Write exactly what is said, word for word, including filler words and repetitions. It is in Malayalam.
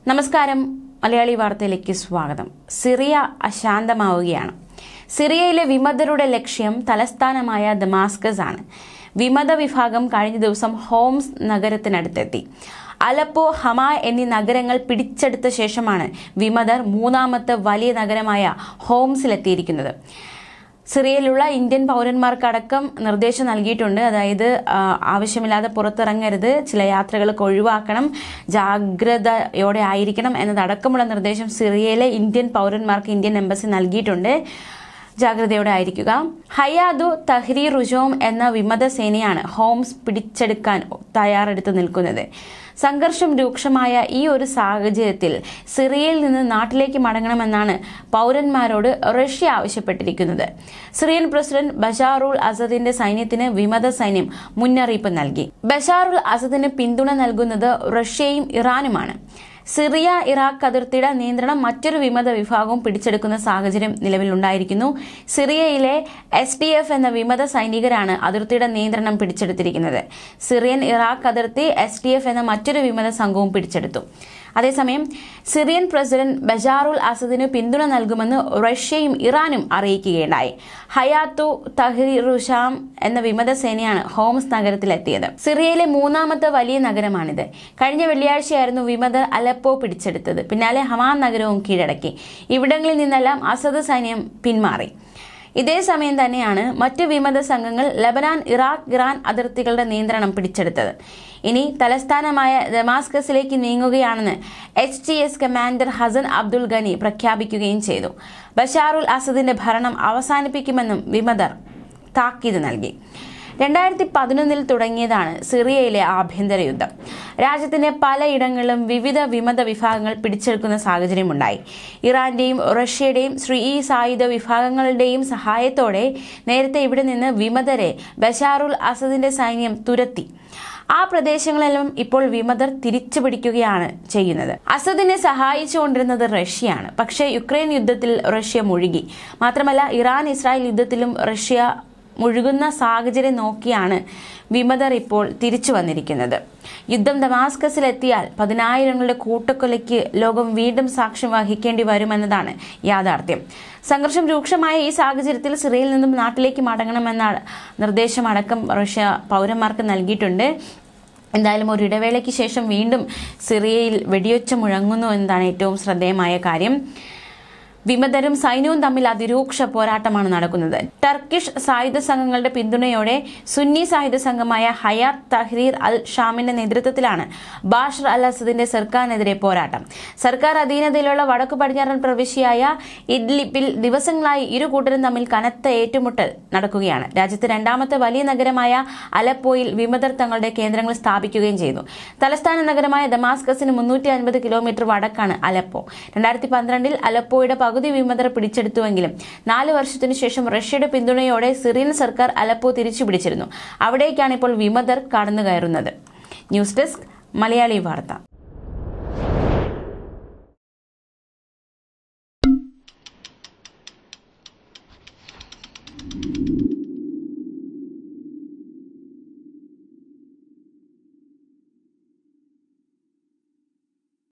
നമസ്കാരം, മലയാളി വാർത്തയിലേക്ക് സ്വാഗതം. സിറിയ അശാന്തമാവുകയാണ്. സിറിയയിലെ വിമതരുടെ ലക്ഷ്യം തലസ്ഥാനമായ ദമാസ്കസ് ആണ്. വിമത വിഭാഗം കഴിഞ്ഞ ദിവസം ഹോംസ് നഗരത്തിനടുത്തെത്തി. അലപ്പോ, ഹമാ എന്നീ നഗരങ്ങൾ പിടിച്ചെടുത്ത ശേഷമാണ് വിമതർ മൂന്നാമത്തെ വലിയ നഗരമായ ഹോംസിലെത്തിയിരിക്കുന്നത്. സിറിയയിലുള്ള ഇന്ത്യൻ പൗരന്മാർക്കടക്കം നിർദ്ദേശം നൽകിയിട്ടുണ്ട്. അതായത് ആവശ്യമില്ലാതെ പുറത്തിറങ്ങരുത്, ചില യാത്രകളൊക്കെ ഒഴിവാക്കണം, ജാഗ്രതയോടെ ആയിരിക്കണം എന്നതടക്കമുള്ള നിർദ്ദേശം സിറിയയിലെ ഇന്ത്യൻ പൗരന്മാർക്ക് ഇന്ത്യൻ എംബസി നൽകിയിട്ടുണ്ട്. ജാഗ്രതയോടെ ആയിരിക്കുക. ഹയാദു തഹ്രീർ റുജോം എന്ന വിമത സേനയാണ് ഹോംസ് പിടിച്ചെടുക്കാൻ തയ്യാറെടുത്ത് നിൽക്കുന്നത്. സംഘർഷം രൂക്ഷമായ ഈ ഒരു സാഹചര്യത്തിൽ സിറിയയിൽ നിന്ന് നാട്ടിലേക്ക് മടങ്ങണമെന്നാണ് പൗരന്മാരോട് റഷ്യ ആവശ്യപ്പെട്ടിരിക്കുന്നത്. സിറിയൻ പ്രസിഡന്റ് ബഷാറുൽ അസദിന്റെ സൈന്യത്തിന് വിമത സൈന്യം മുന്നറിയിപ്പ് നൽകി. ബഷാറുൽ അസദിന് പിന്തുണ നൽകുന്നത് റഷ്യയും ഇറാനുമാണ്. സിറിയ ഇറാഖ് അതിർത്തിയുടെ നിയന്ത്രണം മറ്റൊരു വിമത വിഭാഗവും പിടിച്ചെടുക്കുന്ന സാഹചര്യം നിലവിലുണ്ടായിരിക്കുന്നു. സിറിയയിലെ എസ് ഡി എഫ് എന്ന വിമത സൈനികരാണ് അതിർത്തിയുടെ നിയന്ത്രണം പിടിച്ചെടുത്തിരിക്കുന്നത്. സിറിയൻ ഇറാഖ് അതിർത്തി എസ് ഡി എഫ് എന്ന മറ്റൊരു വിമത സംഘവും പിടിച്ചെടുത്തു. അതേസമയം സിറിയൻ പ്രസിഡന്റ് ബഷാറുൽ അസദിന് പിന്തുണ നൽകുമെന്ന് റഷ്യയും ഇറാനും അറിയിക്കുകയുണ്ടായി. ഹയാത്തു തഹ്രീർ റുജോം എന്ന വിമത സേനയാണ് ഹോംസ് നഗരത്തിലെത്തിയത്. സിറിയയിലെ മൂന്നാമത്തെ വലിയ നഗരമാണിത്. കഴിഞ്ഞ വെള്ളിയാഴ്ചയായിരുന്നു വിമതർ അലപ്പോ പിടിച്ചെടുത്തത്. പിന്നാലെ ഹമാ നഗരവും കീഴടക്കി. ഇവിടങ്ങളിൽ നിന്നെല്ലാം അസദ് സൈന്യം പിന്മാറി. ഇതേ സമയം തന്നെയാണ് മറ്റ് വിമത സംഘങ്ങൾ ലബനാൻ, ഇറാഖ്, ഇറാൻ അതിർത്തികളുടെ നിയന്ത്രണം പിടിച്ചെടുത്തത്. ഇനി തലസ്ഥാനമായ ദമാസ്കസിലേക്ക് നീങ്ങുകയാണെന്ന് H T S commander Hassan Abdul Ghani പ്രഖ്യാപിക്കുകയും ചെയ്തു. ബഷാറുൽ അസദിന്റെ ഭരണം അവസാനിപ്പിക്കുമെന്നും വിമതർ താക്കീത് നൽകി. രണ്ടായിരത്തി പതിനൊന്നിൽ തുടങ്ങിയതാണ് സിറിയയിലെ ആഭ്യന്തര യുദ്ധം. രാജ്യത്തിന്റെ പലയിടങ്ങളിലും വിവിധ വിമത വിഭാഗങ്ങൾ പിടിച്ചെടുക്കുന്ന സാഹചര്യമുണ്ടായി. ഇറാന്റെയും റഷ്യയുടെയും ശ്രീ സായുധ വിഭാഗങ്ങളുടെയും സഹായത്തോടെ നേരത്തെ ഇവിടെ നിന്ന് വിമതരെ ബഷാറുൽ അസദിന്റെ സൈന്യം തുരത്തി. ആ പ്രദേശങ്ങളെല്ലാം ഇപ്പോൾ വിമതർ തിരിച്ചു പിടിക്കുകയാണ് ചെയ്യുന്നത്. അസദിനെ സഹായിച്ചുകൊണ്ടിരുന്നത് റഷ്യയാണ്. പക്ഷേ യുക്രൈൻ യുദ്ധത്തിൽ റഷ്യ മുഴുകി. മാത്രമല്ല ഇറാൻ ഇസ്രായേൽ യുദ്ധത്തിലും റഷ്യ മുഴുകുന്ന സാഹചര്യം നോക്കിയാണ് വിമതർ ഇപ്പോൾ തിരിച്ചു വന്നിരിക്കുന്നത്. യുദ്ധം ദമാസ്കസിലെത്തിയാൽ പതിനായിരങ്ങളുടെ കൂട്ടക്കൊലയ്ക്ക് ലോകം വീണ്ടും സാക്ഷ്യം വഹിക്കേണ്ടി വരുമെന്നതാണ് യാഥാർത്ഥ്യം. സംഘർഷം രൂക്ഷമായ ഈ സാഹചര്യത്തിൽ സിറിയയിൽ നിന്നും നാട്ടിലേക്ക് മടങ്ങണമെന്ന നിർദ്ദേശമടക്കം റഷ്യ പൗരന്മാർക്ക് നൽകിയിട്ടുണ്ട്. എന്തായാലും ഒരു ഇടവേളയ്ക്ക് ശേഷം വീണ്ടും സിറിയയിൽ വെടിയൊച്ച മുഴങ്ങുന്നു എന്നതാണ് ഏറ്റവും ശ്രദ്ധേയമായ കാര്യം. വിമതരും സൈന്യവും തമ്മിൽ അതിരൂക്ഷ പോരാട്ടമാണ് നടക്കുന്നത്. ടർക്കിഷ് സായുധ സംഘങ്ങളുടെ പിന്തുണയോടെ സുന്നി സായുധ സംഘമായ ഹയാത്ത് തഹ്രീർ അൽ ഷാമിന്റെ നേതൃത്വത്തിലാണ് ബാഷർ അൽ അസദിന്റെ സർക്കാരിനെതിരെ പോരാട്ടം. സർക്കാർ അധീനതയിലുള്ള വടക്കു പടിഞ്ഞാറൻ പ്രവിശ്യയായ ഇദ്ലിബിൽ ദിവസങ്ങളായി ഇരു കൂട്ടരും തമ്മിൽ കനത്ത ഏറ്റുമുട്ടൽ നടക്കുകയാണ്. രാജ്യത്തെ രണ്ടാമത്തെ വലിയ നഗരമായ അലപ്പോയിൽ വിമതർ തങ്ങളുടെ കേന്ദ്രങ്ങൾ സ്ഥാപിക്കുകയും ചെയ്തു. തലസ്ഥാന നഗരമായ ദമാസ്കസിന് മുന്നൂറ്റി അൻപത് കിലോമീറ്റർ വടക്കാണ് അലപ്പോ. രണ്ടായിരത്തി പന്ത്രണ്ടിൽ അലപ്പോയുടെ പകുതി വിമതർ പിടിച്ചെടുത്തുവെങ്കിലും നാല് വർഷത്തിനു ശേഷം റഷ്യയുടെ പിന്തുണയോടെ സിറിയൻ സർക്കാർ അലപ്പോ തിരിച്ചു പിടിച്ചിരുന്നു. അവിടേക്കാണ് ഇപ്പോൾ വിമതർ കടന്നു കയറുന്നത്. ന്യൂസ് ഡെസ്ക്, മലയാളി വാർത്ത.